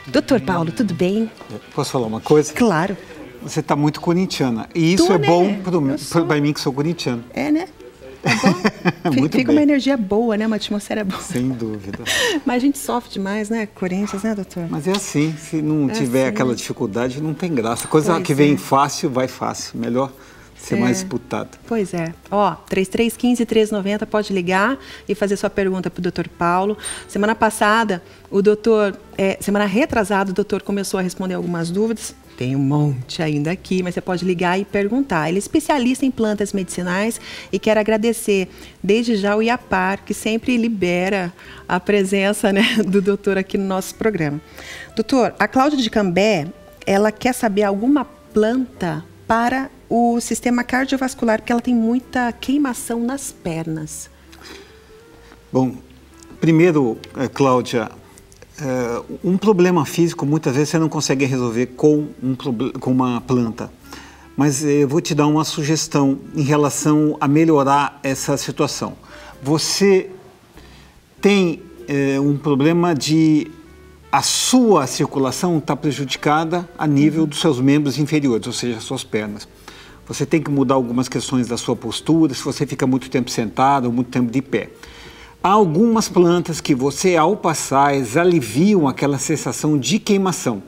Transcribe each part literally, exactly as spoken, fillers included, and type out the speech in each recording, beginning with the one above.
Doutor Paulo, tudo bem? Posso falar uma coisa? Claro. Você está muito corintiana. E isso Tô, é né? bom para sou... mim, que sou corintiano. É, né? Tá bom? Muito Fica bem. uma energia boa, né? Uma atmosfera boa. Sem dúvida. Mas a gente sofre demais, né? Corinthians, né, doutor? Mas é assim, se não É tiver assim, aquela né? dificuldade, não tem graça. Coisa Pois que vem é. fácil, vai fácil. Melhor ser É. mais disputado. Pois é. Ó, três três um cinco, três nove zero, pode ligar e fazer sua pergunta para o doutor Paulo. Semana passada, o doutor, é, semana retrasada, o doutor começou a responder algumas dúvidas. Tem um monte ainda aqui, mas você pode ligar e perguntar. Ele é especialista em plantas medicinais e quero agradecer desde já o IAPAR, que sempre libera a presença, né, do doutor aqui no nosso programa. Doutor, a Cláudia de Cambé, ela quer saber alguma planta para o sistema cardiovascular, porque ela tem muita queimação nas pernas. Bom, primeiro, eh, Cláudia, eh, um problema físico muitas vezes você não consegue resolver com, um, com uma planta. Mas eh, eu vou te dar uma sugestão em relação a melhorar essa situação. Você tem eh, um problema de a sua circulação está prejudicada a nível dos seus membros inferiores, ou seja, as suas pernas. Você tem que mudar algumas questões da sua postura, se você fica muito tempo sentado ou muito tempo de pé. Há algumas plantas que você, ao passar, eles aliviam aquela sensação de queimação.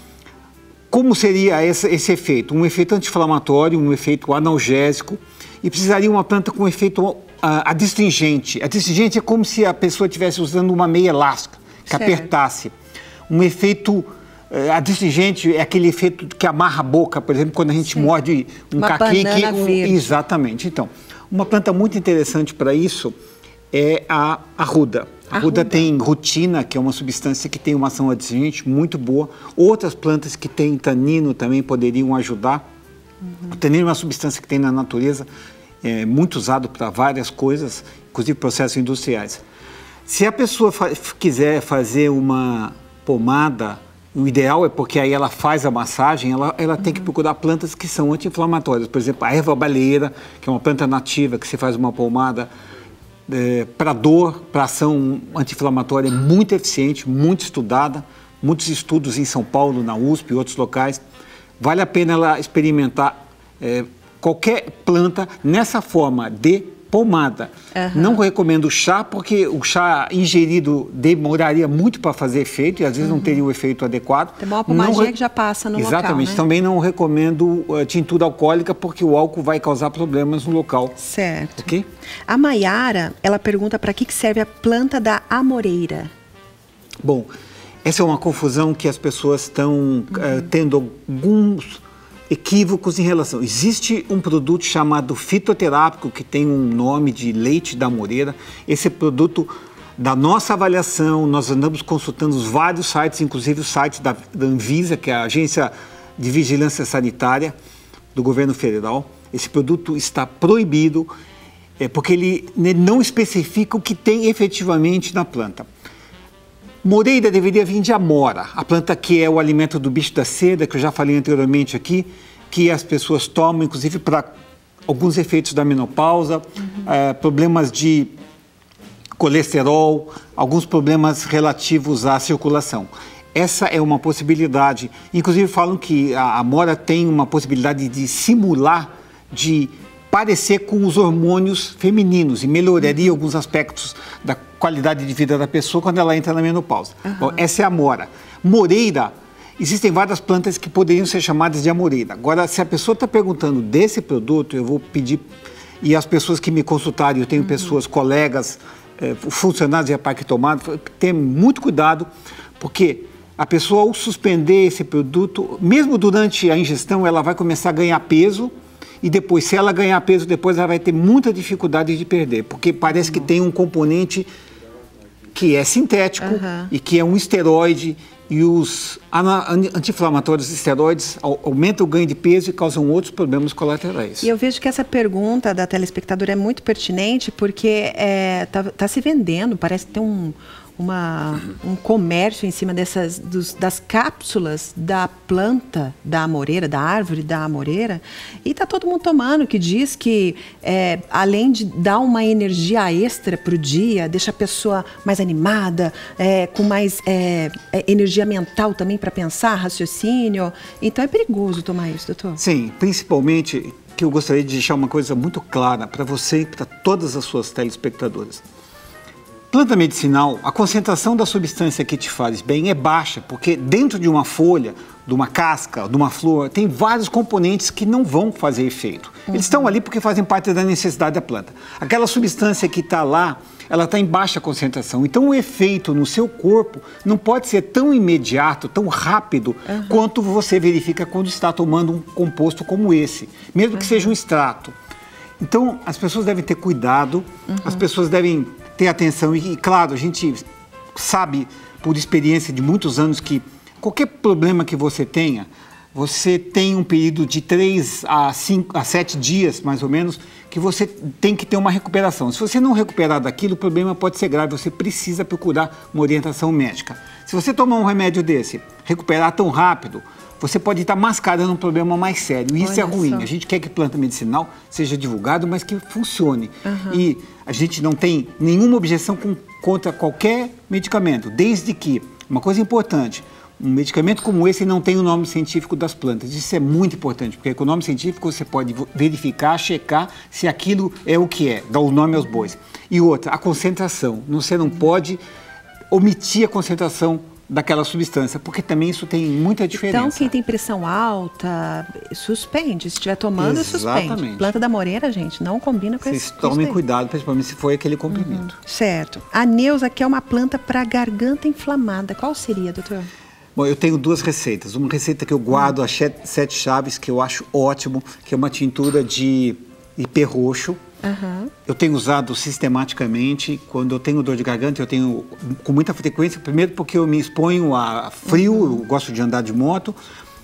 Como seria esse, esse efeito? Um efeito anti-inflamatório, um efeito analgésico, e precisaria uma planta com um efeito uh, adstringente. Adstringente é como se a pessoa estivesse usando uma meia elástica, que Certo. apertasse. Um efeito uh, adstringente é aquele efeito que amarra a boca, por exemplo, quando a gente Sim. morde um Uma caqui. banana que, um, verde. Exatamente. Então, uma planta muito interessante para isso é a arruda. A arruda tem rutina, que é uma substância que tem uma ação adstringente muito boa. Outras plantas que têm tanino também poderiam ajudar. Uhum. O tanino é uma substância que tem na natureza, é muito usado para várias coisas, inclusive processos industriais. Se a pessoa fa quiser fazer uma pomada, o ideal é porque aí ela faz a massagem, ela, ela uhum. tem que procurar plantas que são anti-inflamatórias. Por exemplo, a erva baleeira, que é uma planta nativa que se faz uma pomada é, para dor, para ação anti-inflamatória, é muito eficiente, muito estudada, muitos estudos em São Paulo, na U S P e outros locais. Vale a pena ela experimentar é, qualquer planta nessa forma de pomada. Uhum. Não recomendo chá, porque o chá ingerido demoraria muito para fazer efeito e às vezes uhum. não teria o efeito adequado. Tem uma pomadinha re... que já passa no Exatamente. local, né? Também não recomendo uh, tintura alcoólica, porque o álcool vai causar problemas no local. Certo. Ok? A Maiara, ela pergunta para que que serve a planta da amoreira. Bom, essa é uma confusão que as pessoas estão uhum. uh, tendo alguns equívocos em relação. Existe um produto chamado fitoterápico, que tem um nome de leite da amoreira. Esse produto, da nossa avaliação, nós andamos consultando os vários sites, inclusive o site da, da Anvisa, que é a Agência de Vigilância Sanitária do Governo Federal. Esse produto está proibido, é, porque ele não especifica o que tem efetivamente na planta. Moreira deveria vir de amora, a planta que é o alimento do bicho da seda, que eu já falei anteriormente aqui, que as pessoas tomam, inclusive para alguns efeitos da menopausa, uhum. é, problemas de colesterol, alguns problemas relativos à circulação. Essa é uma possibilidade. Inclusive falam que a amora tem uma possibilidade de simular, de parecer com os hormônios femininos e melhoraria alguns aspectos da qualidade de vida da pessoa quando ela entra na menopausa. Uhum. Bom, essa é a amora. Moreira, existem várias plantas que poderiam ser chamadas de amoreira. Agora, se a pessoa está perguntando desse produto, eu vou pedir, e as pessoas que me consultarem, eu tenho uhum. pessoas, colegas, eh, funcionários de APAR que tomaram, ter muito cuidado, porque a pessoa, ao suspender esse produto, mesmo durante a ingestão, ela vai começar a ganhar peso. E depois, se ela ganhar peso, depois ela vai ter muita dificuldade de perder, porque parece uhum. que tem um componente que é sintético uhum. e que é um esteroide, e os anti-inflamatórios esteroides aumentam o ganho de peso e causam outros problemas colaterais. E eu vejo que essa pergunta da telespectadora é muito pertinente, porque está é, tá se vendendo, parece que tem um, uma, um comércio em cima dessas, dos, das cápsulas da planta da amoreira, da árvore da amoreira, e tá todo mundo tomando, que diz que é, além de dar uma energia extra para o dia, deixa a pessoa mais animada, é, com mais é, é, energia mental também para pensar, raciocínio. Então é perigoso tomar isso, doutor? Sim, principalmente que eu gostaria de deixar uma coisa muito clara para você e para todas as suas telespectadoras. Planta medicinal, a concentração da substância que te faz bem é baixa, porque dentro de uma folha, de uma casca, de uma flor, tem vários componentes que não vão fazer efeito. Uhum. Eles estão ali porque fazem parte da necessidade da planta. Aquela substância que está lá, ela está em baixa concentração. Então o efeito no seu corpo não pode ser tão imediato, tão rápido, uhum. quanto você verifica quando está tomando um composto como esse, mesmo que uhum. seja um extrato. Então as pessoas devem ter cuidado, uhum. as pessoas devem ter atenção e, claro, a gente sabe por experiência de muitos anos que qualquer problema que você tenha, você tem um período de três a cinco a sete dias, mais ou menos, que você tem que ter uma recuperação. Se você não recuperar daquilo, o problema pode ser grave, você precisa procurar uma orientação médica. Se você tomar um remédio desse, recuperar tão rápido, você pode estar mascarando um problema mais sério. E isso Olha é ruim. Só. A gente quer que planta medicinal seja divulgado, mas que funcione. Uhum. E a gente não tem nenhuma objeção com, contra qualquer medicamento, desde que, uma coisa importante, um medicamento como esse não tem o nome científico das plantas. Isso é muito importante, porque com o nome científico você pode verificar, checar se aquilo é o que é, dar o nome aos bois. E outra, a concentração. Você não pode omitir a concentração daquela substância, porque também isso tem muita diferença. Então, quem tem pressão alta, suspende. Se estiver tomando, Exatamente. suspende. Planta da amoreira, gente, não combina com Vocês esse tomem cuidado, cuidado, principalmente se for aquele comprimido. Uhum. Certo. A Neuza quer uma planta para garganta inflamada. Qual seria, doutor? Bom, eu tenho duas receitas. Uma receita que eu guardo, uhum. as sete chaves, que eu acho ótimo, que é uma tintura de ipê roxo. Uhum. Eu tenho usado sistematicamente. Quando eu tenho dor de garganta, eu tenho com muita frequência. Primeiro porque eu me exponho a frio, uhum. eu gosto de andar de moto.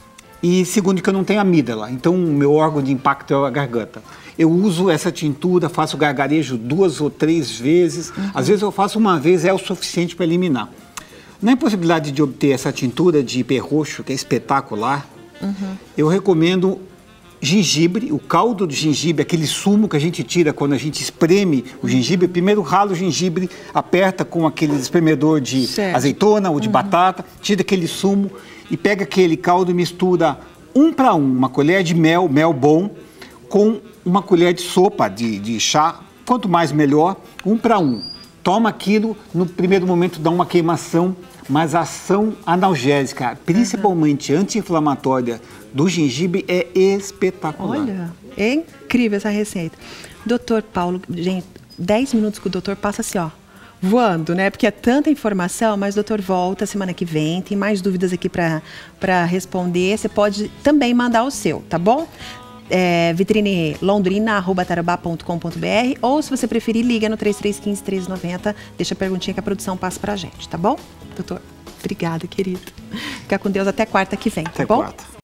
E segundo que eu não tenho amígdala, então o meu órgão de impacto é a garganta. Eu uso essa tintura, faço gargarejo duas ou três vezes. Uhum. Às vezes eu faço uma vez, é o suficiente para eliminar. Na impossibilidade de obter essa tintura de ipê roxo, que é espetacular, uhum. eu recomendo gengibre, o caldo de gengibre, aquele sumo que a gente tira quando a gente espreme o gengibre. Primeiro rala o gengibre, aperta com aquele espremedor de certo. azeitona ou de uhum. batata, tira aquele sumo e pega aquele caldo e mistura um para um, uma colher de mel, mel bom, com uma colher de sopa de, de chá, quanto mais melhor, um para um. Toma aquilo, no primeiro momento dá uma queimação, mas a ação analgésica, principalmente uhum. anti-inflamatória do gengibre, é espetacular. Olha, é incrível essa receita. Doutor Paulo, gente, dez minutos que o doutor passa assim, ó, voando, né? Porque é tanta informação, mas o doutor volta semana que vem, tem mais dúvidas aqui para responder. Você pode também mandar o seu, tá bom? É, vitrine londrina arroba tarobá ponto com ponto br, ou se você preferir, liga no três três um cinco, três nove zero, deixa a perguntinha que a produção passa pra gente, tá bom? Doutor, obrigada, querido. Fica com Deus até quarta que vem, tá até bom? Quarta.